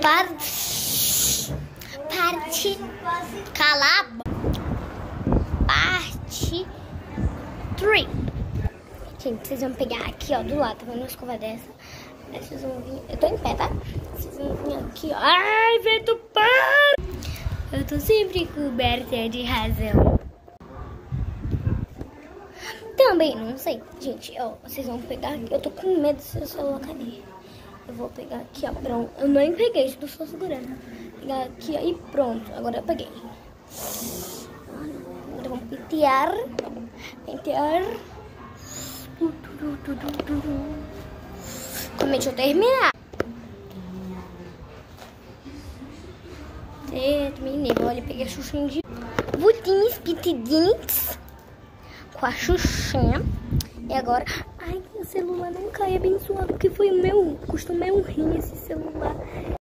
Parte. Cala. Parte 3. Gente, vocês vão pegar aqui, ó, do lado, tá vendo uma escova dessa? Aí vocês vão vir... Eu tô em pé, tá? Vocês vão vir aqui, ó. Ai, Vitor, para! Eu tô sempre coberta de razão. Também, não sei. Gente, ó, vocês vão pegar aqui. Eu tô com medo do seu celular cair. Eu vou pegar aqui, ó, pronto. Eu nem peguei, estou só segurando. Vou pegar aqui, ó, e pronto. Agora eu peguei. Agora vamos pentear. Pentear. Como deixa eu terminar. Terminei. Olha, peguei a xuxinha de botinhos pitidinhos com a xuxinha. E agora... Ai, o celular não cai, abençoado, porque foi o meu... Custou meio rim esse celular.